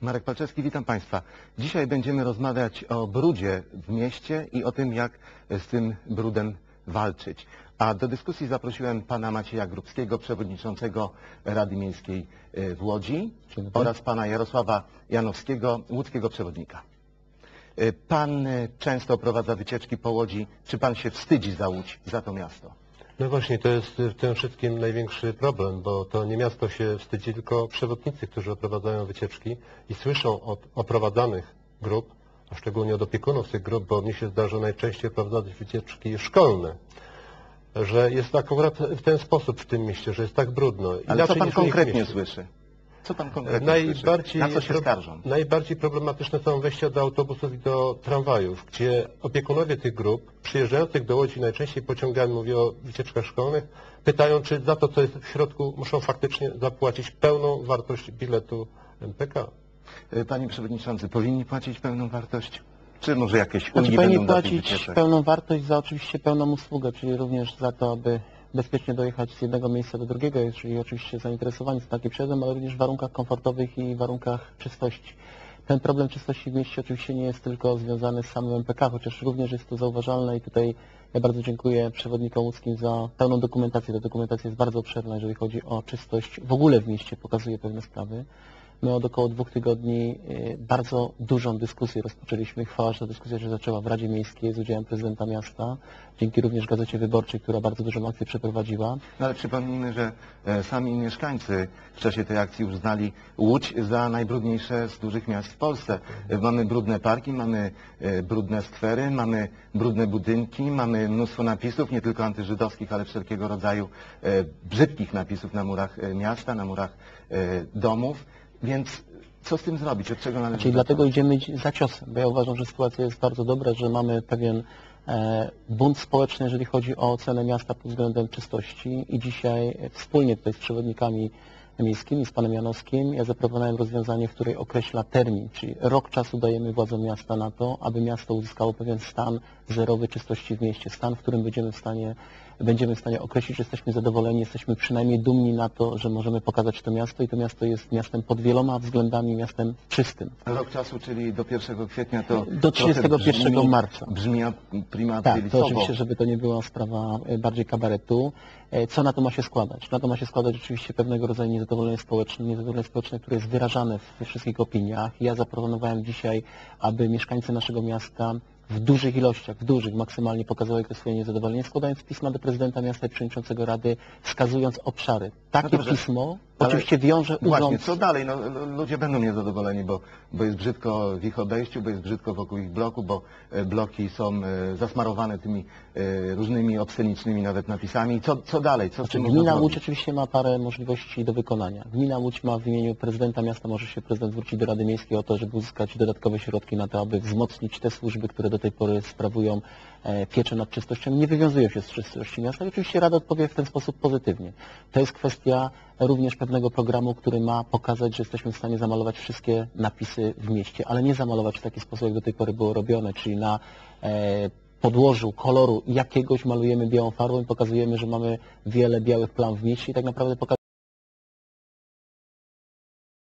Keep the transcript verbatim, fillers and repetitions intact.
Marek Palczewski, witam Państwa. Dzisiaj będziemy rozmawiać o brudzie w mieście i o tym, jak z tym brudem walczyć. A do dyskusji zaprosiłem pana Macieja Grubskiego, przewodniczącego Rady Miejskiej w Łodzi oraz pana Jarosława Janowskiego, łódzkiego przewodnika. Pan często prowadza wycieczki po Łodzi. Czy pan się wstydzi za Łódź, za to miasto? No właśnie, to jest w tym wszystkim największy problem, bo to nie miasto się wstydzi, tylko przewodnicy, którzy oprowadzają wycieczki i słyszą od oprowadzanych grup, a szczególnie od opiekunów tych grup, bo mnie się zdarza najczęściej oprowadzać wycieczki szkolne, że jest akurat w ten sposób w tym mieście, że jest tak brudno. Ale co pan konkretnie słyszy? Co pan konkretnie najbardziej, słyszy? Na co się skarżą? Najbardziej problematyczne są wejścia do autobusów i do tramwajów, gdzie opiekunowie tych grup przyjeżdżających do Łodzi najczęściej pociągami, mówię o wycieczkach szkolnych, pytają, czy za to, co jest w środku, muszą faktycznie zapłacić pełną wartość biletu M P K. Panie Przewodniczący, powinni płacić pełną wartość? Czy może jakieś Znaczy, ulgi powinni będą dla tych płacić wycieczek? pełną wartość za oczywiście pełną usługę, czyli również za to, aby bezpiecznie dojechać z jednego miejsca do drugiego, jeżeli oczywiście zainteresowani są takim przejazdem, ale również w warunkach komfortowych i warunkach czystości. Ten problem czystości w mieście oczywiście nie jest tylko związany z samym M P K, chociaż również jest to zauważalne i tutaj ja bardzo dziękuję przewodnikom łódzkim za pełną dokumentację. Ta dokumentacja jest bardzo obszerna, jeżeli chodzi o czystość w ogóle w mieście, pokazuje pewne sprawy. My od około dwóch tygodni bardzo dużą dyskusję rozpoczęliśmy. Chwała, że ta dyskusja się zaczęła w Radzie Miejskiej z udziałem prezydenta miasta, dzięki również Gazecie Wyborczej, która bardzo dużą akcję przeprowadziła. No ale przypomnijmy, że e, sami mieszkańcy w czasie tej akcji uznali Łódź za najbrudniejsze z dużych miast w Polsce. E, mamy brudne parki, mamy e, brudne skwery, mamy brudne budynki, mamy mnóstwo napisów, nie tylko antyżydowskich, ale wszelkiego rodzaju e, brzydkich napisów na murach e, miasta, na murach e, domów. Więc co z tym zrobić? Od czego należy Czyli zacząć? dlatego idziemy za ciosem, bo ja uważam, że sytuacja jest bardzo dobra, że mamy pewien e, bunt społeczny, jeżeli chodzi o ocenę miasta pod względem czystości i dzisiaj wspólnie tutaj z przewodnikami miejskimi, z panem Janowskim, ja zaproponowałem rozwiązanie, w której określa termin, czyli rok czasu dajemy władzom miasta na to, aby miasto uzyskało pewien stan zerowy czystości w mieście, stan, w którym będziemy w stanie będziemy w stanie określić, że jesteśmy zadowoleni, jesteśmy przynajmniej dumni na to, że możemy pokazać to miasto i to miasto jest miastem pod wieloma względami, miastem czystym. Rok czasu, czyli do pierwszego kwietnia to do trzydziestego pierwszego marca. Brzmi prima Tak, aprilis. to oczywiście, żeby to nie była sprawa bardziej kabaretu. Co na to ma się składać? Na to ma się składać oczywiście pewnego rodzaju niezadowolenie społeczne, niezadowolenie społeczne, które jest wyrażane we wszystkich opiniach. Ja zaproponowałem dzisiaj, aby mieszkańcy naszego miasta w dużych ilościach, w dużych, maksymalnie pokazali to swoje niezadowolenie, składając pisma do prezydenta miasta i przewodniczącego Rady, wskazując obszary. Takie No dobrze, pismo ale oczywiście wiąże urząd. Właśnie, co dalej? No, ludzie będą niezadowoleni, bo, bo jest brzydko w ich obejściu, bo jest brzydko wokół ich bloku, bo e, bloki są e, zasmarowane tymi e, różnymi obscenicznymi nawet napisami. Co, co dalej? Co z Znaczy, tym Gmina można Łódź zrobić? oczywiście ma parę możliwości do wykonania. Gmina Łódź ma w imieniu prezydenta miasta, może się prezydent zwrócić do Rady Miejskiej o to, żeby uzyskać dodatkowe środki na to, aby wzmocnić te służby, które do tej pory sprawują e, pieczę nad czystością, nie wywiązują się z czystości miasta. I oczywiście Rada odpowie w ten sposób pozytywnie. To jest kwestia również pewnego programu, który ma pokazać, że jesteśmy w stanie zamalować wszystkie napisy w mieście, ale nie zamalować w taki sposób, jak do tej pory było robione, czyli na e, podłożu koloru jakiegoś malujemy białą farbą i pokazujemy, że mamy wiele białych plam w mieście i tak naprawdę pokazujemy,